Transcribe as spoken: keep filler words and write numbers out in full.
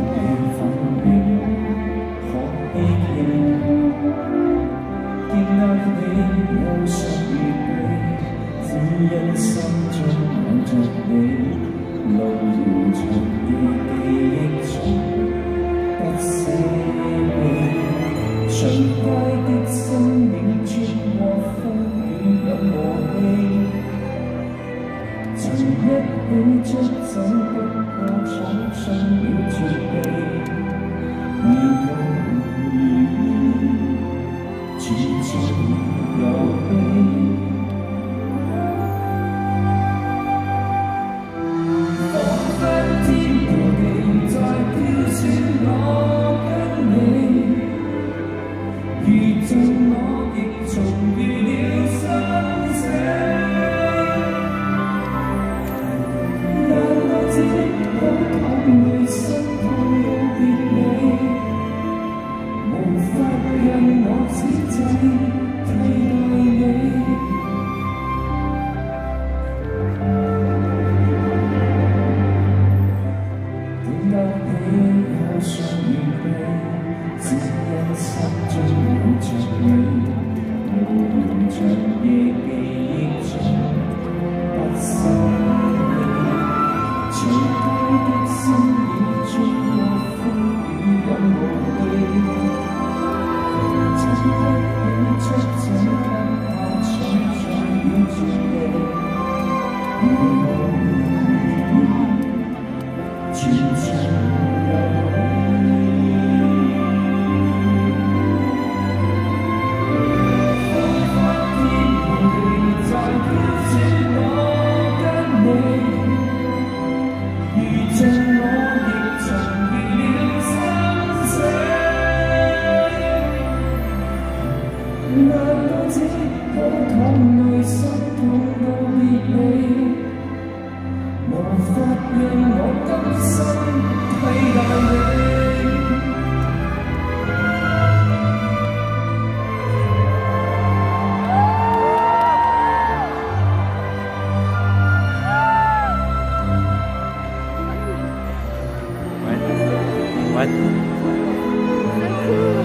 因心中有着你，路遙長的記憶中不捨棄。長街的身影穿過風雨有和氣，曾一起出走不過闖出了絕地，而夢如煙，似場遊戲。 遇着我亦重遇了生死，但我知好痛淚心痛到別離，無法讓我此際替代你。點解你有常遇避？只因心中。 着你，無言長夜記憶中不生離，長街的身影穿過風雨有無氣，曾一起出走不怕闖出了絕地，如夢如煙，全場遊戲。 難道只好淌淚心痛到別離，無法讓我今生替代你。 What? What?